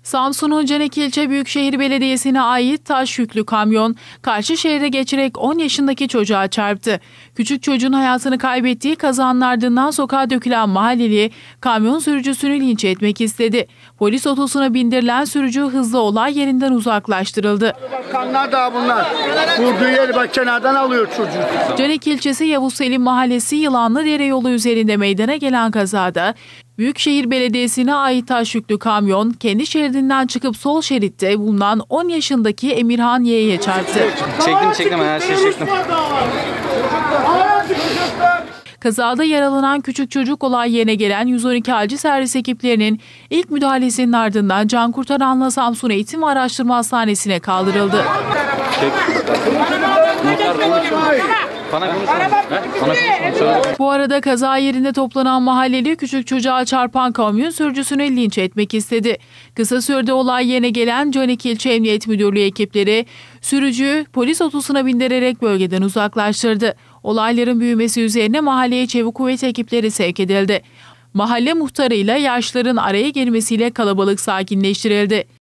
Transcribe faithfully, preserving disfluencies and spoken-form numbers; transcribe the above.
Samsun'un Canik İlçe Büyükşehir Belediyesi'ne ait taş yüklü kamyon karşı şeride geçerek on yaşındaki çocuğa çarptı. Küçük çocuğun hayatını kaybettiği kazanın ardından sokağa dökülen mahalleli kamyon sürücüsünü linç etmek istedi. Polis otosuna bindirilen sürücü hızla olay yerinden uzaklaştırıldı. Kanlar da bunlar. Vurduğu yeri bak kenardan alıyor çocuğu. Canik ilçesi Yavuz Selim Mahallesi Yılanlıdere yolu üzerinde meydana gelen kazada Büyükşehir Belediyesi'ne ait taş yüklü kamyon kendi şeridinden çıkıp sol şeritte bulunan on yaşındaki Emirhan Y'ye çarptı. Çektim çektim her şeyi çektim. Kazada yaralanan küçük çocuk olay yerine gelen yüz on iki acil servis ekiplerinin ilk müdahalesinin ardından can kurtaranla Samsun Eğitim ve Araştırma Hastanesi'ne kaldırıldı. Bu arada kaza yerinde toplanan mahalleli küçük çocuğa çarpan kamyon sürücüsünü linç etmek istedi. Kısa sürede olay yerine gelen Canik İlçe Emniyet Müdürlüğü ekipleri sürücüyü polis otosuna bindirerek bölgeden uzaklaştırdı. Olayların büyümesi üzerine mahalleye çevik kuvvet ekipleri sevk edildi. Mahalle muhtarıyla yaşlıların araya girmesiyle kalabalık sakinleştirildi.